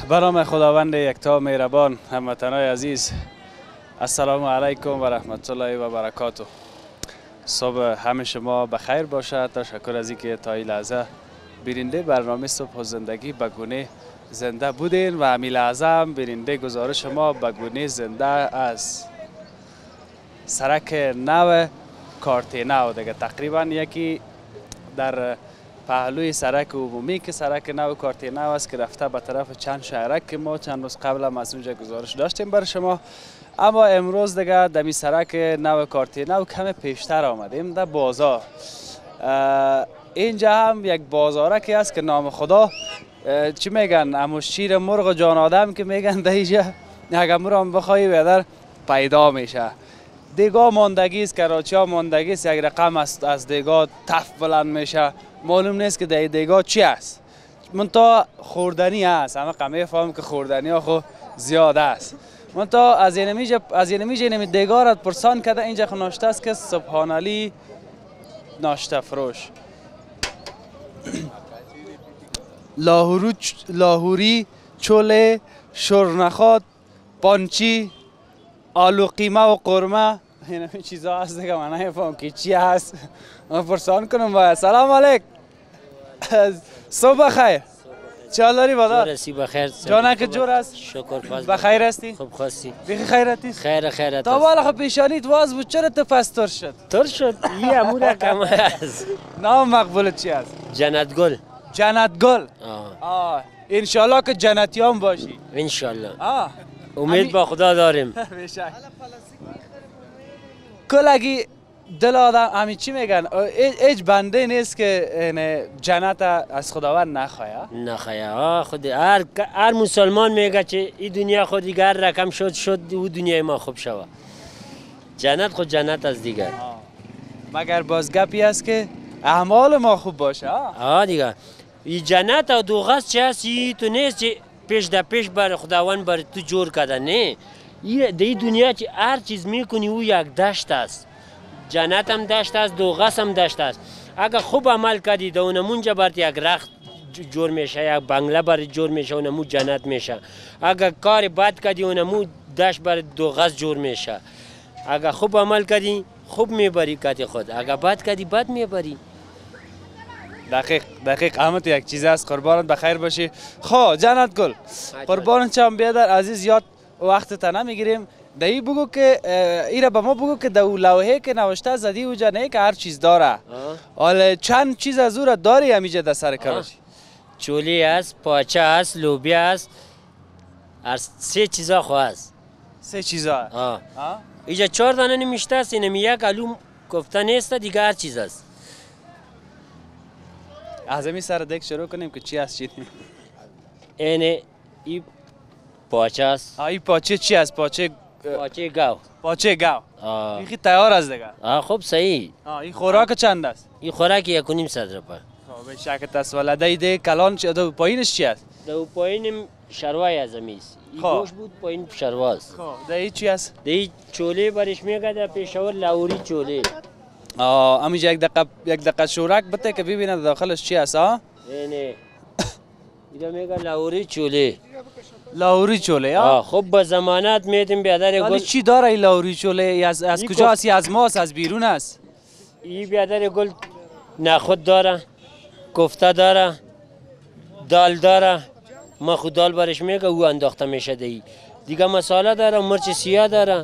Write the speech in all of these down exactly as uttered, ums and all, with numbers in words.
به نام خداوند یکتا مهربان، هموطنان عزیز، السلام علیکم و رحمت الله و برکاته. صبح همه شما بخیر باشد. تشکر از اینکه تا این لحظه بیننده برنامه صبح و زندگی به گونه زنده بودین و همین لحظه هم بیننده گزارش ما به گونه زنده از سرک نو کارتینو دیگه. تقریبا یکی در پهلوی سرک عمومی که سرک نو کارتینو است که رفته به طرف چند شهرک که ما چند روز قبل هم از اونجا گزارش داشتیم برای شما. اما امروز دیگه دمی سرک نو کارتینو کم پیشتر آمدیم در بازار. اینجا هم یک بازارکی است که نام خدا چی میگن، امو شیر مرغ و جان آدم که میگن در اینجا اگر مرام بخوایی بیادر پیدا میشه. دیگاه ماندگی است، کراچی ها ماندگی است، یک رقم است از دیگاه تف بلند میشه. معلوم نیست که در دیگاه چی است، منتها خوردنی است. همه قمه فهم که خوردنی ها خو زیاد است. منتها از این میجه از این میجه نمی دیگاه را پرسان کرده اینجا خو ناشته است که سبحان علی ناشته فروش. لاهوری لاهوری چوله شورنخات پانچی آلو قیمه و قرمه این همین چیزا هست دیگه. من نمیفهم که چی هست. من پرسان کنم باید. سلام علیک، صبح خیر، چه حال داری بادار؟ جور هستی بخیر. جانک جور است؟ شکر فضل. بخیر هستی؟ خوب خواستی؟ بخیر خیرتی؟ خیر خیرت. تا بالا خب پیشانیت واز بود، چرا تو پستر شد؟ تر شد. یه امور کم است. نام مقبولت چی است؟ جنت گل. جنت گل. آه. آه انشالله که جنتیان باشی. انشالله. آه امید با خدا داریم. بشک. کلگی دل آدم همین چی میگن، هیچ بنده نیست که جنت از خداوند نخواه. نخواه خود هر هر مسلمان میگه که این دنیا خود دیگر رقم شد شد او دنیای ما خوب شود. جنت خود جنت از دیگر. مگر باز گپی است که اعمال ما خوب باشه. آه دیگه این جنت و دوغست چه هست، تو نیست که پیش در پیش بر خداوند بر تو جور کرده. نه، این در این دنیا که هر چیز میکنی او یک دشت است. جنت هم دشت است، دوغست هم دشت است. اگر خوب عمل کردی در اونمونجا برات یک رخت جور میشه، یک بنگله برات جور میشه، اونمو جنت میشه. اگر کار بد کردی اونمو دشت برات دوغست جور میشه. اگر خوب عمل کردی خوب میبری کتی خود، اگر بد کردی بد میبری. دقیق دقیق احمد یک چیز است. قربانت بخیر باشی. خب جنت گل، قربانت چم بیادر عزیز، یاد وقت تا نمیگیریم. دایی بگو که ایره به ما بگو که دو لوحه که نوشته زدی اوجا نه که هر چیز داره، حالا چند چیز از او را داری همیجا در سر کراچی؟ چولی است، پاچه است، لوبیا است، هر سه چیزا خو است. سه چیزا؟ آه. اینجا چهار دانه نمیشته است، اینم یک علوم گفته نیست، دیگه هر چیز است. از همین سر دیگه شروع کنیم که چی است چی نیست. اینه ای پاچه است. این پاچه چی است؟ پاچه پاچه گاو. پاچه گاو. آه. این تیار است دیگه. آه خوب صحیح. آه این خوراک چند است؟ این خوراک یک و نیم صد روپیه. خب به شکل است. ولده ده کلان چه دو پایینش چی است؟ دو پایین شروای از امیست. این گوش بود پایین شرواست. خب ده چی است؟ ده چوله برش میگه در پیشاور لاهوری چوله. آه امیجا یک دقیقه یک دقیقه شورک بده که ببینه داخلش چی است. ها نه اینا میگه لاهوری چوله. لاهوری چوله. آه خب با ضمانت میدیم بیادر گل. ولی چی داره این لاهوری چوله؟ از از کجا است؟ از ماست از بیرون است؟ این بیادر گل نخود داره، کوفته داره، دال داره. ما خود دال برش میگه او انداخته میشه دی. دیگه مساله داره، مرچ سیاه داره.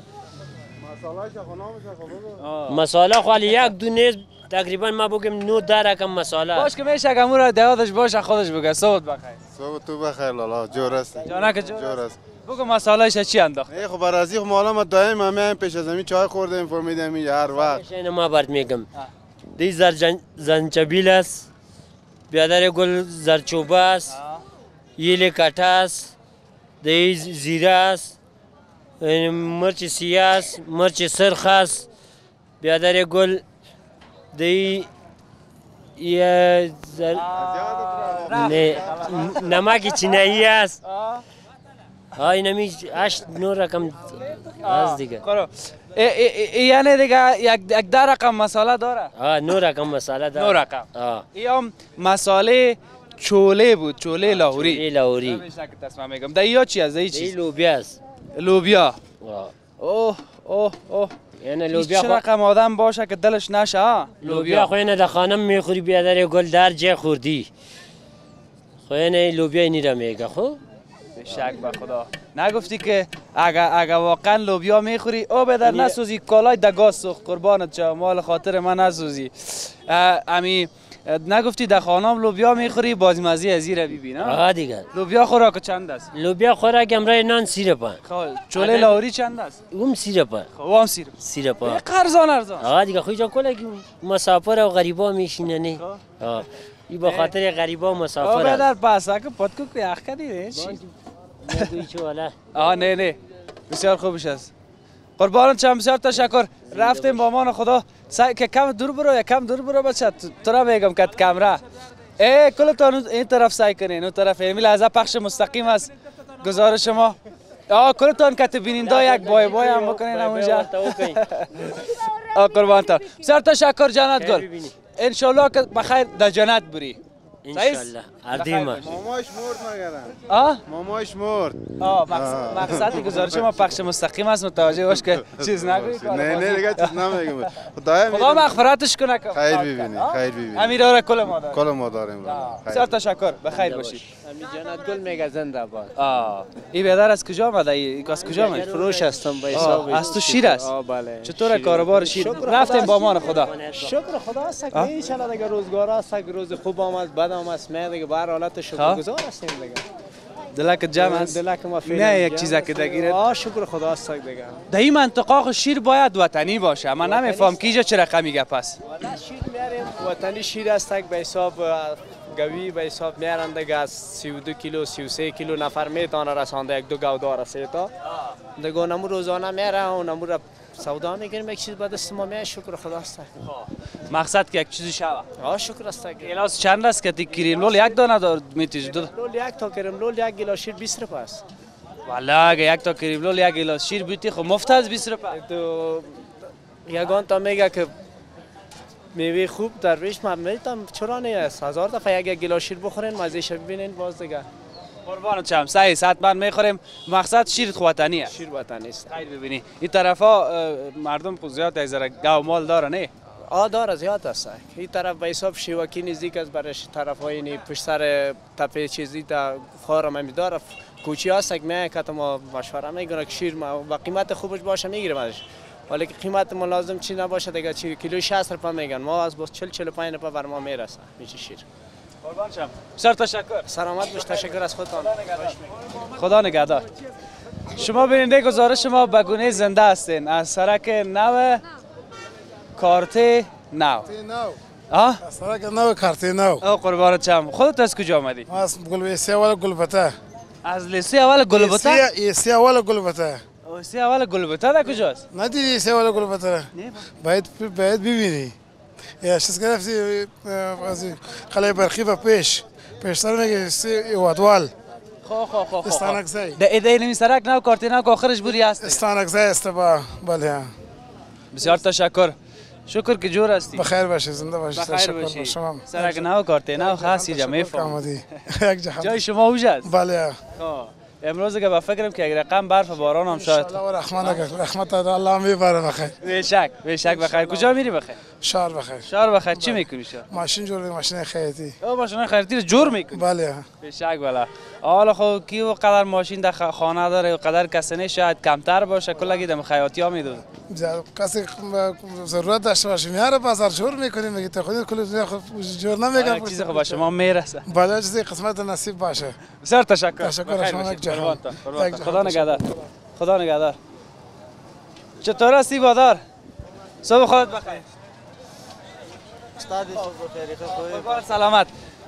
مساله خالی یک دو نیست، تقریبا ما بگم نو داره کم مساله. باش که میشه که را دیادش باشه خودش بگه. صبح بخیر. صبح تو بخیر لالا، جور است. جانک جور, جور است. بگو مسالهش چی انداخت؟ ای خب برازی خب مالا ما دائم همه پیش از همین چای خوردیم فهمیدیم هر وقت. اینو ما برات میگم. دی زر زنجبیل است. بیادر گل زرچوبه است. یل کټه است. دی زیره است. مرچ سیاه است، مرچ سرخ است. بیادر گل دی یه زر... نه نمک چینایی است. ها اینمی هشت نو رقم از دیگه. یعنی دیگه یک یک ده رقم مساله داره. ها نو رقم مساله داره. نو رقم. ای هم مساله چوله بود، چوله لاهوری. چوله لاهوری. نمیشه که تصمیم میگم. دایی چی از دایی چی؟ این لوبیا است. لوبیا. اوه اوه اوه. یعنی لوبیا لوبیا چه رقم آدم باشه که دلش نشه ها؟ لوبیا خو اینه در خانم میخوری بیادر گل در جه خوردی. خو اینه لوبیا اینی را میگه خو. شک به خدا. نگفتی که اگه اگه واقعا لوبیا میخوری او بدر نسوزی کالای دگاز سوخت قربانت شم مال خاطر من نسوزی. امی نگفتی در خانم لوبیا میخوری بازمزی از زیر ببین ها؟ آها دیگه. لوبیا خوراک چند است؟ لوبیا خوراک امرای نان سیر پا. خب چوله لاهوری چند است؟ اون سیر پا. خب هم سیر. سیر پا. ارزان ارزان. آها دیگه خوی جا کلا که مسافر و غریبا میشینه نه. آه. این با خاطر غریبا و مسافر است. آه بدر پاسا که پتکو که یخ کردی نه چی؟ نگوی چه والا. آه نه نه بسیار خوبش است. قربانت شم بسیار تشکر. رفتیم با امان خدا. سعی که کم دور برو یا کم دور برو بچه تو را میگم که کامرا. ای کلتون این طرف سعی کنین اون طرف امیل از پخش مستقیم است. گزارش ما. آه کلتون که بیننده یک بای بای هم بکنین اونجا. آه قربانت. بسیار تشکر جنت گل. ان شاء الله که بخیر در جنت بری. انشالله اردیما ماماش مرد مگرم آه ماماش مرد آه مقصد مقصد گزارش ما پخش مستقیم است متوجه باش که چیز نگویی نه نه دیگه چیز نمیگم خدایا خدا مغفرتش کنه خیر ببینی خیر ببینی امیر آره کل ما داریم کل ما داریم بسیار تشکر بخیر باشی امیر جنت گل میگه زنده باد. آه این بیادر از کجا آمده ای از کجا آمده فروش هستم به حساب از تو شیر است آه بله چطور کاروبار شیر رفتیم با امان خدا شکر خدا است که ان شاء الله دیگه روزگار است که روز خوب آمد بد آمد اسمه دیگه بهر حالت شکرگزار هستیم دیگه دلک جمع است دلک ما فعلا نه یک چیزا که دگیره آه شکر خدا است دیگه در این منطقه شیر باید وطنی باشه من نمیفهم کیجا چه رقمی گپ است والا شیر میاریم وطنی شیر است که به حساب گوی به حساب میارن دیگه از سی و دو کیلو سی و سه کیلو نفر میتونه رسانده یک دو گاو رسید تا دیگه اونمو روزانه میاره اونمو را سودا میگیریم یک چیز به دست ما میاد شکر خدا است مقصد که یک چیزی شوه آه شکر است گلاس چند است که تی کریم لول یک دانه دار میتیج دو لول یک تا کریم لول یک گلاس شیر بیست روپیه است والا اگه یک تا کریم لول یک گلاس شیر بیتی خب مفت از بیست روپیه تو یگان تا میگه که میوه خوب در ریش من میتونم چرا نه است هزار دفعه یک گلاس شیر بخورین مزهش ببینین باز دیگه قربانت شم سعی حتما میخوریم مقصد شیر وطنیه شیر وطنی است خیر ببینی این طرفا مردم خود زیاد از گاو مال داره نه آ داره زیاد است این طرف به حساب شیوکی نزدیک است برش طرف های نی پشت سر تپه چیزی تا خارم هم داره کوچی است که من که ما مشوره میگم که شیر با قیمت خوبش باشه میگیرم ازش ولی که قیمت ما لازم چی نباشه دیگه چی کیلو شصت روپیه میگن ما از باز چهل چهل و پنج روپیه بر ما میرسه میشه شیر قربان شم بسیار تشکر سلامت باش تشکر از خودتان خدا نگهدار شما بیننده گزارش ما به گونه زنده هستین از سرک نو کارت نو آه سرک نو کارت نو او قربانت شم خودت از کجا آمدی ما از گلبته اول گلبته از لیسه اول گلبته ایسی اول گلبته ایسی اول گلبته در کجاست ندیدی ایسی اول گلبته باید باید ببینی یا چیز گرفتی از قلعه برخی و پیش پیشتر میگه سی وادوال خو خو خو استانک زای ده ایده نمی سرک نو کارت نو که آخرش بوری هست استانک زای است با بله بسیار تشکر شکر که جور هستی بخیر باشی زنده باشی بخیر باشی شما سرک نو کارت نو خاصی جا میفهم یک جهان جای شما اوج است بله امروز که با فکرم که اگر رقم برف و باران هم شاید الله و رحمت رحمت الله میبره بخیر بیشک بیشک بخیر کجا میری بخیر شهر بخیر شهر بخیر چی میکنی شهر ماشین جور ماشین خیاطی او ماشین خیاطی رو جور میکنی بله بیشک والا حالا خب کی و قدر ماشین در خانه داره و قدر کسی نه شاید کمتر باشه کلا دم خیاطی ها میدوه کسی ضرورت داشته باشه میاره بازار جور میکنیم میگه تو خودت کل جور نمیگم چیزی خب شما میرسه بله چیزی قسمت نصیب باشه بسیار تشکر تشکر شما یک جهان خدا نگهدار خدا نگهدار چطور هستی بادار صبح خودت بخیر استاد بخیر سلامت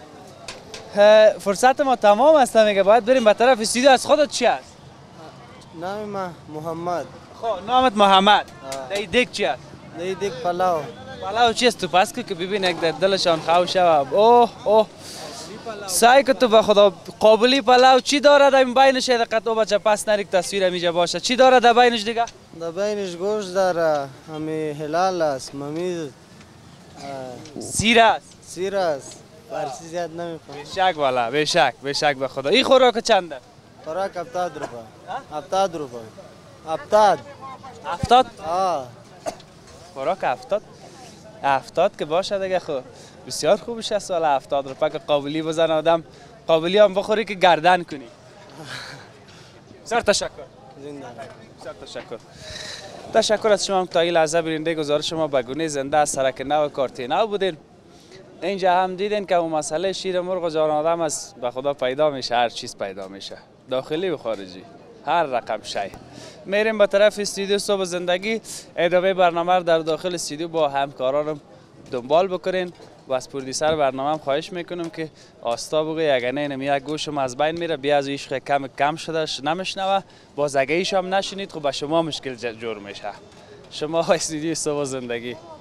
فرصت ما تمام است میگه باید بریم به طرف استودیو از خودت چی است نام من محمد خب نامت محمد دی دیک چی است دی دیک پلاو پلاو چی است تو پس که ببین یک در دلشان خواهش شوه اوه اوه سعی که تو به خدا قابلی پلاو چی داره در بینش دقت او بچه پس نریک تصویر میجا باشه چی داره در بینش دیگه در بینش گوشت داره همی حلال است ممیز سیر است سیر است فارسی زیاد نمیفهم. شک والا بشک بشک به خدا. این خوراک چنده؟ خوراک هفتاد روپه. هفتاد روپه. هفتاد. هفتاد؟ آه. خوراک هفتاد؟ هفتاد که باشه دیگه خب بسیار خوب شه سال هفتاد روپه که قابلی بزن آدم قابلی هم بخوری که گردن کنی. بسیار تشکر. زنده. بسیار تشکر. تشکر از شما تا این لحظه برنده گزارش شما به گونه زنده از سرک نو کارتی نو بودین. اینجا هم دیدین که اون مسئله شیر مرغ و جان آدم است به خدا پیدا میشه، هر چیز پیدا میشه، داخلی و خارجی، هر رقم شای. میریم به طرف استودیو صبح زندگی. ادامه برنامه رو در داخل استودیو با همکارانم دنبال بکنین و از پرودیسر برنامه خواهش میکنم که آستا بگه اگر نه اینم یک گوشم از بین میره بیا از عشق کم کم شده نمیشنوه باز اگه ایش هم نشینید خب به شما مشکل جور میشه. شما استودیو صبح زندگی.